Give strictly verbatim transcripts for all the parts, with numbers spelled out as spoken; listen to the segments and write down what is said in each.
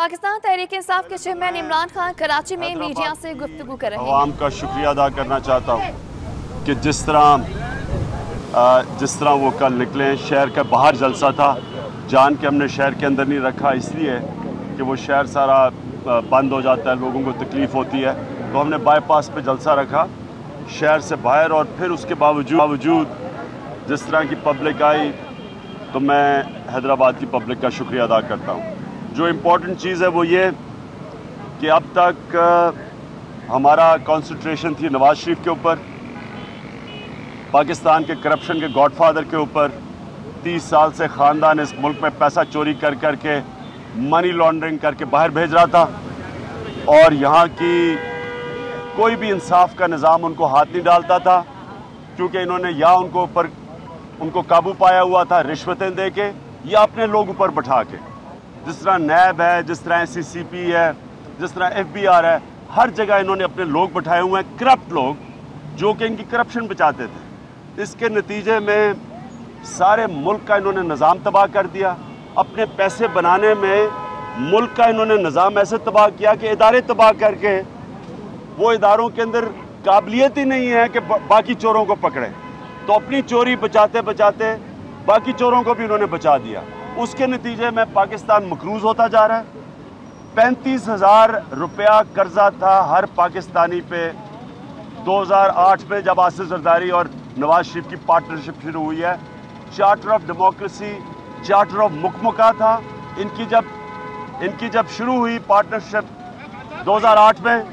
पाकिस्तान तहरीक इंसाफ के चेयरमैन इमरान खान कराची में मीडिया से गुफ्तगू कर रहे हैं। आवाम का शुक्रिया अदा करना चाहता हूँ कि जिस तरह जिस तरह वो कल निकले, शहर का बाहर जलसा था, जान के हमने शहर के अंदर नहीं रखा इसलिए कि वो शहर सारा बंद हो जाता है, लोगों को तकलीफ़ होती है, तो हमने बाईपास पे जलसा रखा शहर से बाहर। और फिर उसके बावजूद बावजूद जिस तरह की पब्लिक आई तो मैं हैदराबाद की पब्लिक का शुक्रिया अदा करता हूँ। जो इम्पोर्टेंट चीज़ है वो ये कि अब तक हमारा कंसंट्रेशन थी नवाज शरीफ के ऊपर, पाकिस्तान के करप्शन के गॉडफादर के ऊपर। तीस साल से ख़ानदान इस मुल्क में पैसा चोरी कर कर के, मनी लॉन्ड्रिंग करके बाहर भेज रहा था और यहाँ की कोई भी इंसाफ का निज़ाम उनको हाथ नहीं डालता था, क्योंकि इन्होंने या उनको ऊपर उनको काबू पाया हुआ था रिश्वतें दे के या अपने लोग ऊपर बैठा के। जिस तरह नैब है, जिस तरह सी सी पी है, जिस तरह एफ बी आर है, हर जगह इन्होंने अपने लोग बैठाए हुए हैं, करप्ट लोग, जो कि इनकी करप्शन बचाते थे। इसके नतीजे में सारे मुल्क का इन्होंने निज़ाम तबाह कर दिया। अपने पैसे बनाने में मुल्क का इन्होंने निज़ाम ऐसे तबाह किया कि इदारे तबाह करके वो इदारों के अंदर काबिलियत ही नहीं है कि बाकी चोरों को पकड़े, तो अपनी चोरी बचाते बचाते बाकी चोरों को भी उन्होंने बचा दिया। उसके नतीजे में पाकिस्तान मकरूज़ होता जा रहा है। पैंतीस हज़ार रुपया कर्जा था हर पाकिस्तानी पे दो हज़ार आठ में जब आसिफ जरदारी और नवाज शरीफ की पार्टनरशिप शुरू हुई है। Charter of democracy, charter of मुकमुका था इनकी जब इनकी जब शुरू हुई पार्टनरशिप दो हज़ार आठ में।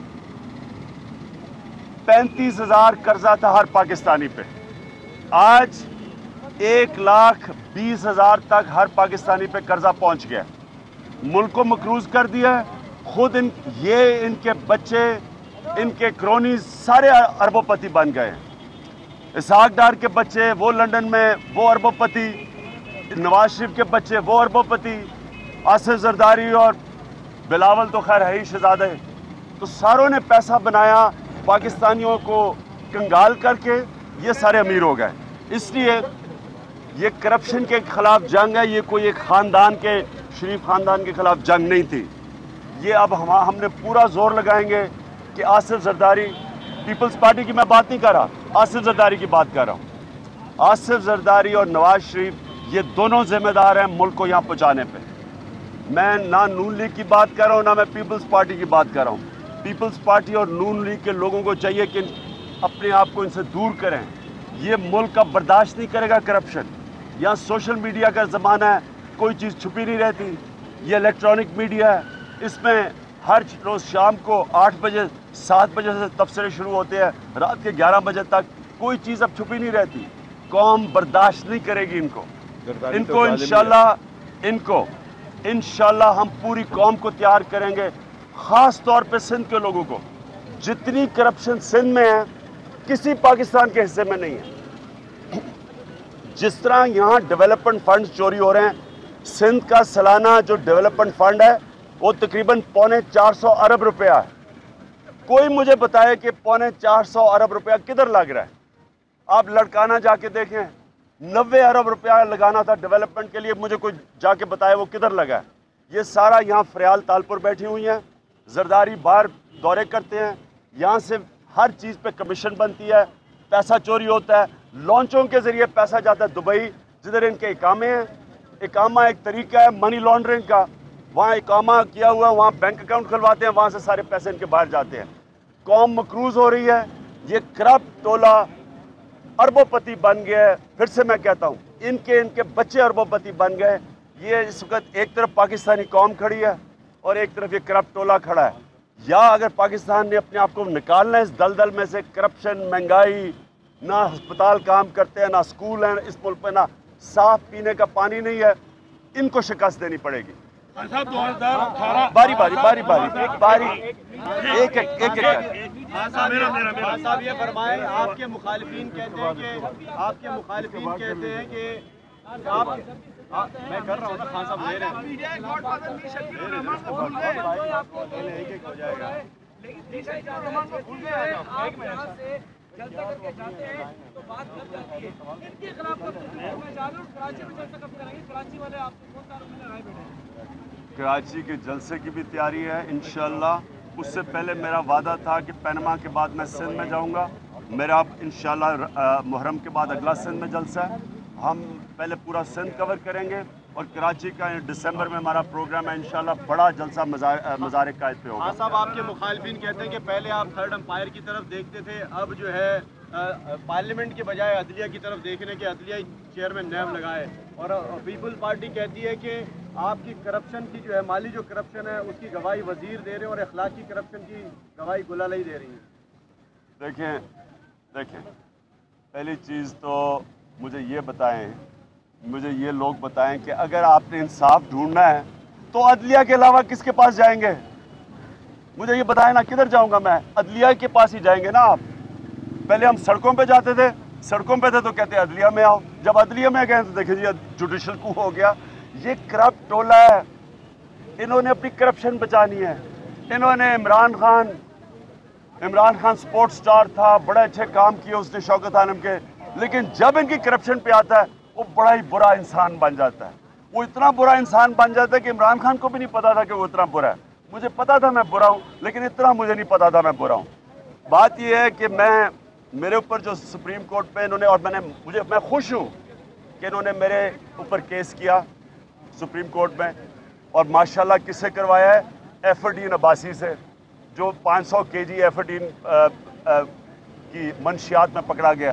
पैंतीस हज़ार कर्जा था हर पाकिस्तानी पे। आज एक लाख बीस हज़ार तक हर पाकिस्तानी पे कर्जा पहुंच गया। मुल्क को मकरूज कर दिया। खुद इन ये इनके बच्चे, इनके क्रोनीज सारे अरबोपति बन गए। इसहाक डार के बच्चे वो लंदन में, वो अरबोपति। नवाज शरीफ के बच्चे वो अरबोपति। आसिफ जरदारी और बिलावल तो खैर है ही शहजादे। तो सारों ने पैसा बनाया, पाकिस्तानियों को कंगाल करके ये सारे अमीर हो गए। इसलिए ये करप्शन के खिलाफ जंग है, ये कोई एक ख़ानदान के, शरीफ ख़ानदान के खिलाफ जंग नहीं थी। ये अब हम हमने पूरा जोर लगाएंगे कि आसिफ जरदारी, पीपल्स पार्टी की मैं बात नहीं कर रहा, आसिफ जरदारी की बात कर रहा हूँ। आसिफ जरदारी और नवाज शरीफ ये दोनों जिम्मेदार हैं मुल्क को यहाँ पहुँचाने पे। मैं ना नून लीग की बात कर रहा हूँ, ना मैं पीपल्स पार्टी की बात कर रहा हूँ। पीपल्स पार्टी और नून लीग के लोगों को चाहिए कि अपने आप को इनसे दूर करें। ये मुल्क अब बर्दाश्त नहीं करेगा करप्शन। यहाँ सोशल मीडिया का ज़माना है, कोई चीज़ छुपी नहीं रहती। ये इलेक्ट्रॉनिक मीडिया है, इसमें हर रोज़ शाम को आठ बजे सात बजे से तबसरे शुरू होते हैं, रात के ग्यारह बजे तक कोई चीज़ अब छुपी नहीं रहती। कौम बर्दाश्त नहीं करेगी इनको इनको इंशाल्लाह इनको इंशाल्लाह हम पूरी कौम को तैयार करेंगे, ख़ास तौर पे सिंध के लोगों को। जितनी करप्शन सिंध में है किसी पाकिस्तान के हिस्से में नहीं है। जिस तरह यहाँ डेवलपमेंट फंड चोरी हो रहे हैं, सिंध का सालाना जो डेवलपमेंट फंड है वो तकरीबन पौने चार सौ अरब रुपया है। कोई मुझे बताए कि पौने चार सौ अरब रुपया किधर लग रहा है। आप लड़काना जाके देखें, नब्बे अरब रुपया लगाना था डेवलपमेंट के लिए, मुझे कोई जाके बताए वो किधर लगा है। ये सारा यहाँ फरियाल तालपुर बैठी हुई हैं, जरदारी बाहर दौरे करते हैं, यहाँ से हर चीज़ पे कमीशन बनती है, पैसा चोरी होता है, लॉन्चों के ज़रिए पैसा जाता है दुबई, जिधर इनके इकामे हैं। इकामा एक तरीका है मनी लॉन्ड्रिंग का, वहाँ इकामा किया हुआ है, वहाँ बैंक अकाउंट खुलवाते हैं, वहाँ से सारे पैसे इनके बाहर जाते हैं। कौम मकरूज हो रही है, ये करप्ट टोला अरबोपति बन गया है। फिर से मैं कहता हूँ, इनके इनके बच्चे अरबोपति बन गए। ये इस वक्त एक तरफ पाकिस्तानी कौम खड़ी है और एक तरफ ये करप्ट टोला खड़ा है। या अगर पाकिस्तान ने अपने आप को निकालना है इस दलदल में से, करप्शन, महंगाई, ना अस्पताल काम करते हैं, ना स्कूल हैं इस मुल्क में, ना साफ पीने का पानी नहीं है, इनको शिकस्त देनी पड़ेगी। दो हज़ार अठारह बारी बारी बारी बारी एक बारी एक एक एक साहब ये फरमाएं, आपके मुखालिफिन कहते हैं कि आपके मुखालिफिन कहते हैं कि आप, आप मैं कर रहा हूँ ना, खान साहब ले रहे हैं, एक एक हो जाएगा। जलसा करके जाते हैं तो बात कर जाती है। इनके खिलाफ मैं जा रहा हूँ, कराची में जलसा कब कराएंगे? कराची वाले आपको कौन सा राय बैठे? कराची के जलसे की भी तैयारी है इंशाअल्लाह। उससे पहले मेरा वादा था कि पनामा के बाद मैं सिंध में जाऊंगा। मेरा इंशाअल्लाह मुहर्रम के बाद अगला सिंध में जलसा है। हम पहले पूरा सिंध कवर करेंगे और कराची का दिसंबर में हमारा प्रोग्राम है इंशाअल्लाह। बड़ा जलसा मज़ार मज़ार कायद पे होगा। हाँ साहब, आपके मुखालिफिन कहते हैं कि पहले आप थर्ड एम्पायर की तरफ देखते थे, अब जो है पार्लियामेंट के बजाय अदलिया की तरफ देखने के अदलिया चेयर में नैब लगाए। और पीपल्स पार्टी कहती है कि आपकी करप्शन की जो है माली जो करप्शन है उसकी गवाही वजीर दे रहे हैं और अखलाकी करप्शन की गवाही गुलालई दे रही है। देखें देखें पहली चीज़ तो मुझे ये बताएं, मुझे ये लोग बताएं कि अगर आपने इंसाफ ढूंढना है तो अदलिया के अलावा किसके पास जाएंगे? मुझे ये बताएं ना, किधर जाऊंगा मैं? अदलिया के पास ही जाएंगे ना आप। पहले हम सड़कों पे जाते थे, सड़कों पे थे तो कहते अदलिया में आओ। जब अदलिया में गए तो देखिए जी जुडिशल कू हो गया। ये करप्ट टोला है, इन्होंने अपनी करप्शन बचानी है। इन्होंने इमरान खान इमरान खान स्पोर्ट्स स्टार था, बड़े अच्छे काम किए उसने शौकत आलम के, लेकिन जब इनकी करप्शन पे आता है वो बड़ा ही बुरा इंसान बन जाता है। वो इतना बुरा इंसान बन जाता है कि इमरान खान को भी नहीं पता था कि वो इतना बुरा है। मुझे पता था मैं बुरा हूँ, लेकिन इतना मुझे नहीं पता था मैं बुरा हूँ। बात यह है कि मैं मेरे ऊपर जो सुप्रीम कोर्ट पे इन्होंने, और मैंने मुझे मैं खुश हूँ कि इन्होंने मेरे ऊपर केस किया सुप्रीम कोर्ट में, और माशाल्लाह किससे करवाया है? एफडीन अब्बासी से, जो पाँच सौ के जी एफडीन की मंशियात में पकड़ा गया।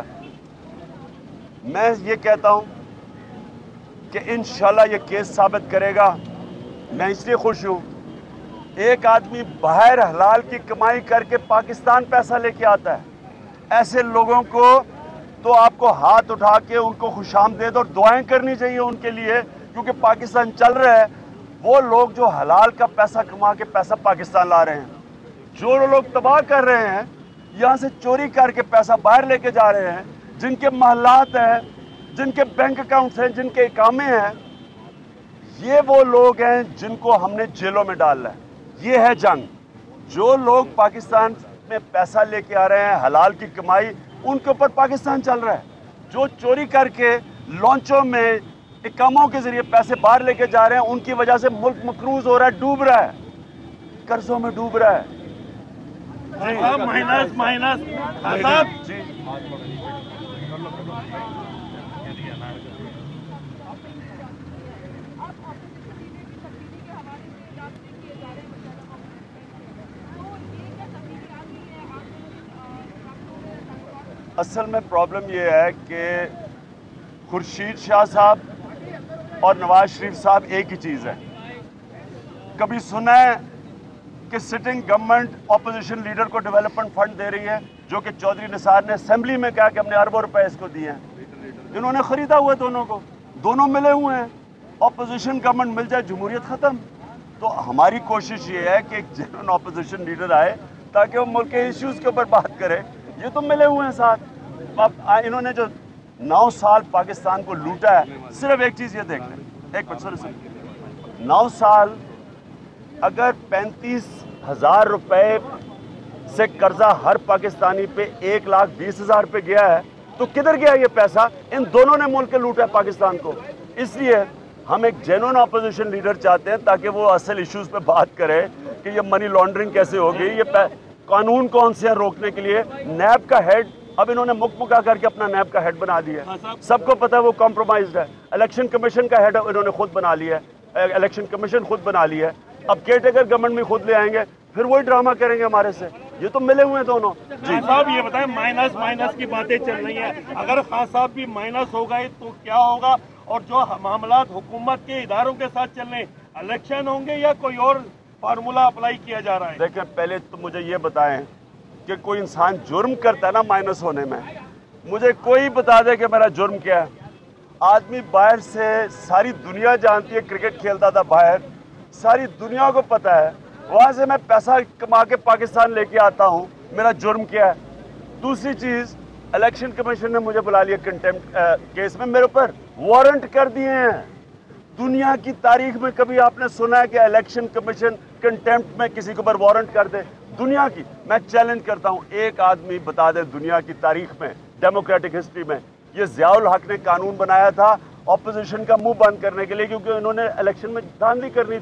मैं ये कहता हूँ कि इंशाल्लाह ये केस साबित करेगा। मैं इसलिए खुश हूँ, एक आदमी बाहर हलाल की कमाई करके पाकिस्तान पैसा लेके आता है। ऐसे लोगों को तो आपको हाथ उठा के उनको खुशामदीद और दुआएं करनी चाहिए उनके लिए, क्योंकि पाकिस्तान चल रहा है। वो लोग जो हलाल का पैसा कमा के पैसा पाकिस्तान ला रहे हैं, जो लोग तबाह कर रहे हैं, यहाँ से चोरी करके पैसा बाहर लेके जा रहे हैं, जिनके महल्लात हैं, जिनके बैंक अकाउंट्स हैं, जिनके इकामे हैं, ये वो लोग हैं जिनको हमने जेलों में डालना है। ये है जंग। जो लोग पाकिस्तान में पैसा लेके आ रहे हैं, हलाल की कमाई, उनके ऊपर पाकिस्तान चल रहा है। जो चोरी करके लॉन्चों में इकामों के जरिए पैसे बाहर लेके जा रहे हैं, उनकी वजह से मुल्क मकरूज हो रहा है, डूब रहा है, कर्जों में डूब रहा है। माइनस माइनस साहब जी असल में प्रॉब्लम ये है कि खुर्शीद शाह साहब और नवाज शरीफ साहब एक ही चीज़ है। कभी सुना है कि सिटिंग गवर्नमेंट ऑपोजिशन लीडर को डेवलपमेंट फंड दे रही है, जो कि चौधरी निसार ने असेंबली में कहा कि हमने अरबों रुपए इसको दिए हैं। इन्होंने खरीदा हुआ दोनों को, दोनों मिले हुए हैं। ऑपोजिशन गवर्नमेंट मिल जाए, जमहूरियत ख़त्म। तो हमारी कोशिश ये है कि एक जेन्युइन ऑपोजिशन लीडर आए ताकि वो मुल्क के इश्यूज़ के ऊपर बात करे। ये तो मिले हुए हैं साथ। अब इन्होंने जो नौ साल पाकिस्तान को लूटा है, सिर्फ एक चीज़ ये देख लें, एक मिनट सर सर नौ साल अगर पैंतीस हजार रुपए से कर्जा हर पाकिस्तानी पे एक लाख बीस हजार पे गया है, तो किधर गया ये पैसा? इन दोनों ने मुल्क लूटा है पाकिस्तान को। इसलिए हम एक जेन्युइन ऑपोजिशन लीडर चाहते हैं ताकि वो असल इश्यूज पे बात करे कि ये मनी लॉन्ड्रिंग कैसे होगी, ये कानून कौन से हैं रोकने के लिए। नैब का हेड अब इन्होंने मुक मुका करके अपना नैब का हेड बना दिया। सबको पता है वो कॉम्प्रोमाइज्ड है। इलेक्शन कमीशन का हेड इन्होंने खुद बना लिया है, इलेक्शन कमीशन खुद बना लिया है। अब केयरटेकर गवर्नमेंट भी खुद ले आएंगे, फिर वही ड्रामा करेंगे हमारे से। ये तो मिले हुए हैं दोनों। जी साहब ये बताएं, माइनस माइनस की बातें चल रही हैं, अगर खान साहब भी माइनस हो गए तो क्या होगा? और जो मामलात हुकूमत के इदारों के साथ चल रहे, इलेक्शन होंगे या कोई और फार्मूला अप्लाई किया जा रहा है? देखें, पहले तो मुझे ये बताएं कि कोई इंसान जुर्म करता है ना माइनस होने में, मुझे कोई बता दे कि मेरा जुर्म क्या है। आदमी बाहर से, सारी दुनिया जानती है, क्रिकेट खेलता था बाहर, सारी दुनिया को पता है, वहाँ से मैं पैसा कमा के पाकिस्तान लेके आता हूँ, मेरा जुर्म क्या है? दूसरी चीज़, इलेक्शन कमीशन ने मुझे बुला लिया कंटेम्प्ट केस में, मेरे ऊपर वारंट कर दिए हैं। दुनिया की तारीख में कभी आपने सुना है कि इलेक्शन कमीशन कंटेम्प्ट में किसी के ऊपर वारंट कर दे? दुनिया की, मैं चैलेंज करता हूँ, एक आदमी बता दे दुनिया की तारीख में, डेमोक्रेटिक हिस्ट्री में, ये ज़ियाउल हक ने कानून बनाया था ऑपोजिशन का मुंह बंद करने के लिए, क्योंकि उन्होंने इलेक्शन में धांधली करनी थी।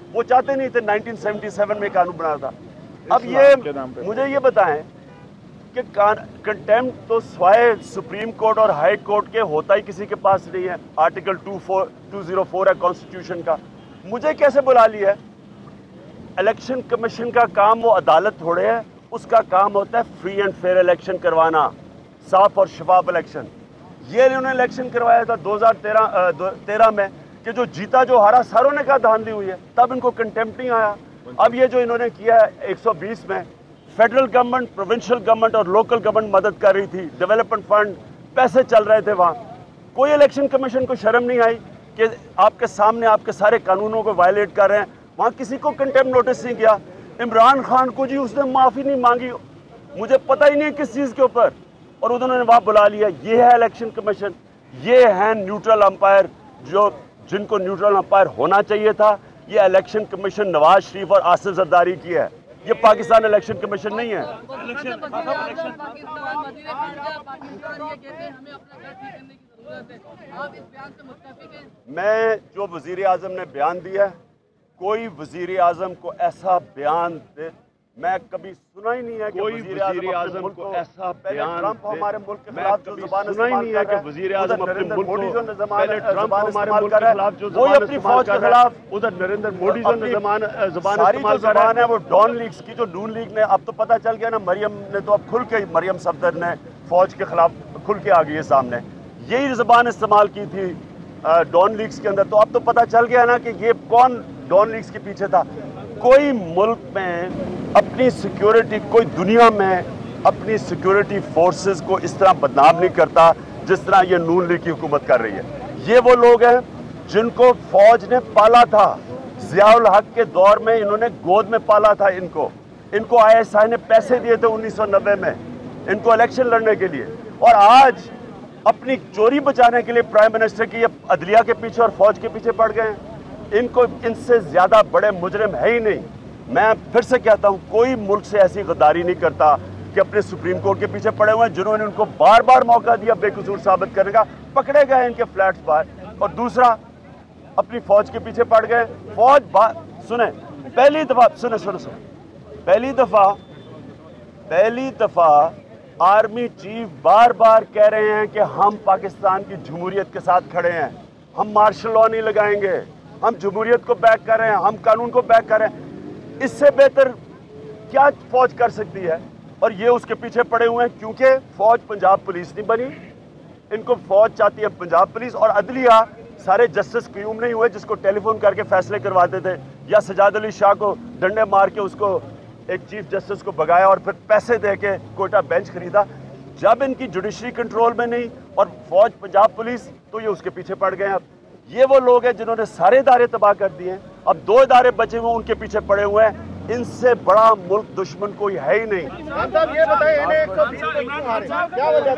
वो चाहते नहीं थे, नाइनटीन सेवेंटी सेवन में कानून बनाया था। अब ये मुझे ये बताएं कि कंटेम्प्ट तो स्वाय सुप्रीम कोर्ट और हाई कोर्ट के होता ही किसी के पास नहीं है। Article two four two zero four है कॉन्स्टिट्यूशन का, मुझे कैसे बुला लिया है? इलेक्शन कमीशन का काम वो अदालत थोड़े है, उसका काम होता है फ्री एंड फेयर इलेक्शन करवाना, साफ और शफाफ इलेक्शन। ये इन्होंने इलेक्शन करवाया था दो हज़ार तेरह में कि जो जीता जो हारा सारों ने कहा धांधली हुई है, तब इनको कंटेम्प्ट नहीं आया। अब ये जो इन्होंने किया है एक सौ बीस में, फेडरल गवर्नमेंट, प्रोविंशियल गवर्नमेंट और लोकल गवर्नमेंट मदद कर रही थी, डेवलपमेंट फंड पैसे चल रहे थे वहाँ, कोई इलेक्शन कमीशन को शर्म नहीं आई कि आपके सामने आपके सारे कानूनों को वायलेट कर रहे हैं, वहाँ किसी को कंटेम्प्ट नोटिस नहीं किया। इमरान खान को जी उसने माफ़ी नहीं मांगी, मुझे पता ही नहीं किस चीज़ के ऊपर, और उन्होंने वहाँ बुला लिया। ये है इलेक्शन कमीशन, ये है न्यूट्रल अंपायर, जो जिनको न्यूट्रल अंपायर होना चाहिए था। ये इलेक्शन कमीशन नवाज शरीफ और आसिफ जरदारी की है, ये पाकिस्तान इलेक्शन कमीशन नहीं है। मैं जो वजीर आजम ने बयान दिया है, कोई वजीर आजम को ऐसा बयान दे, मैं कभी सुना ही नहीं है कि वजीर आजम को ऐसा बयान, ट्रंप हमारे मुल्क के खिलाफ जो ज़बान सुना ही नहीं है कि वजीर आजम अपने मुल्क को, पहले ट्रंप हमारे मुल्क के खिलाफ जो वो अपनी फौज के खिलाफ, उधर नरेंद्र मोदी जो ज़बान सारी जो ज़बान है वो डॉन लीग्स की, जो नून लीग ने, अब तो पता चल गया ना, मरियम ने तो अब खुल के, मरियम सफदर ने फौज के खिलाफ खुल के आ गई है सामने, यही ज़बान इस्तेमाल की थी डॉन लीग्स के अंदर। तो अब तो पता चल गया ना कि ये कौन डॉन लीग्स के पीछे था। कोई मुल्क में अपनी सिक्योरिटी, कोई दुनिया में अपनी सिक्योरिटी फोर्सेस को इस तरह बदनाम नहीं करता जिस तरह ये नून लीग की हुकूमत कर रही है। ये वो लोग हैं जिनको फौज ने पाला था, ज़ियाउल हक के दौर में इन्होंने गोद में पाला था इनको, इनको आई एस आई ने पैसे दिए थे उन्नीस सौ नब्बे में इनको इलेक्शन लड़ने के लिए, और आज अपनी चोरी बचाने के लिए प्राइम मिनिस्टर की ये अदलिया के पीछे और फौज के पीछे पड़ गए हैं। इनको इनसे ज्यादा बड़े मुजरिम है ही नहीं। मैं फिर से कहता हूं, कोई मुल्क से ऐसी गद्दारी नहीं करता कि अपने सुप्रीम कोर्ट के पीछे पड़े हुए हैं, जिन्होंने उनको बार बार मौका दिया बेकसूर साबित करने का, पकड़े गए इनके फ्लैट्स बाहर। और दूसरा, अपनी फौज के पीछे पड़ गए। फौज सुने, पहली दफा सुने सुने सुने पहली दफा पहली दफा आर्मी चीफ बार बार कह रहे हैं कि हम पाकिस्तान की जमहूरियत के साथ खड़े हैं, हम मार्शल लॉ नहीं लगाएंगे, हम जमहूरियत को बैक कर रहे हैं, हम कानून को बैक कर रहे हैं। इससे बेहतर क्या फौज कर सकती है? और ये उसके पीछे पड़े हुए हैं, क्योंकि फौज पंजाब पुलिस नहीं बनी, इनको फौज चाहती है पंजाब पुलिस। और अदलिया सारे जस्टिस क्यूम नहीं हुए जिसको टेलीफोन करके फैसले करवाते थे, या सजाद अली शाह को डंडे मार के उसको एक चीफ जस्टिस को भगाया और फिर पैसे दे के कोटा बेंच खरीदा। जब इनकी जुडिशरी कंट्रोल में नहीं और फौज पंजाब पुलिस, तो ये उसके पीछे पड़ गए। अब ये वो लोग हैं जिन्होंने सारे इदारे तबाह कर दिए, अब दो इदारे बचे हुए उनके पीछे पड़े हुए हैं। इनसे बड़ा मुल्क दुश्मन कोई है ही नहीं। ये बताएं, इन्हें एक सौ बीस पे क्यों हारे? क्या वजह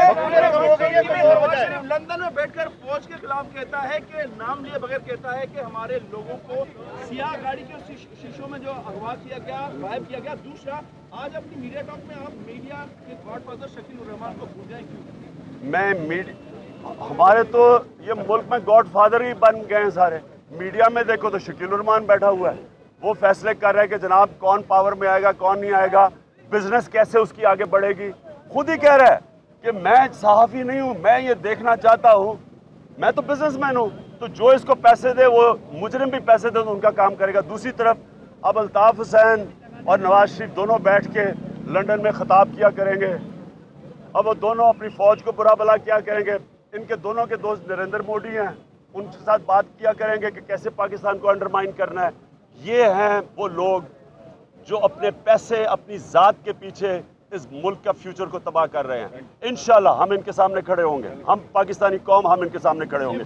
थी? लंदन में बैठकर फौज के खिलाफ कहता है कि नाम लिए बगैर कहता है कि हमारे लोगों को सियाह गाड़ी के शीशों में जो अगवा किया गया, गायब किया गया। दूसरा, आज अपनी मीडिया टॉक में आप मीडिया के गॉडफादर शकील उर रहमान को भूल जाए क्यों? मैं मीडिया, हमारे तो ये मुल्क में गॉडफादर ही बन गए हैं सारे। मीडिया में देखो तो शकील उर रहमान बैठा हुआ है, वो फैसले कर रहे हैं कि जनाब कौन पावर में आएगा कौन नहीं आएगा, बिजनेस कैसे उसकी आगे बढ़ेगी। खुद ही कह रहा है कि मैं सहाफ़ी नहीं हूं, मैं ये देखना चाहता हूं, मैं तो बिजनेसमैन हूं, तो जो इसको पैसे दे वो मुजरिम भी पैसे दे तो उनका काम करेगा। दूसरी तरफ अब अल्ताफ हुसैन और नवाज शरीफ दोनों बैठ के लंदन में खिताब किया करेंगे। अब वो दोनों अपनी फौज को बुरा भला क्या करेंगे। इनके दोनों के दोस्त नरेंद्र मोदी हैं, उनके साथ बात किया करेंगे कि कैसे पाकिस्तान को अंडरमाइन करना है। ये हैं वो लोग जो अपने पैसे, अपनी जात के पीछे इस मुल्क का फ्यूचर को तबाह कर रहे हैं। इंशाल्लाह हम इनके सामने खड़े होंगे, हम पाकिस्तानी कौम, हम इनके सामने खड़े होंगे।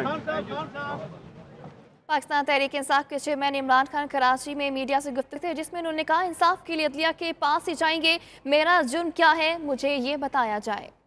पाकिस्तान तहरीक इंसाफ के चेयरमैन इमरान खान कराची में मीडिया से गुफ्तगू थे, जिसमें उन्होंने कहा इंसाफ के लिए अदलिया के पास ही जाएंगे, मेरा जुर्म क्या है मुझे ये बताया जाए।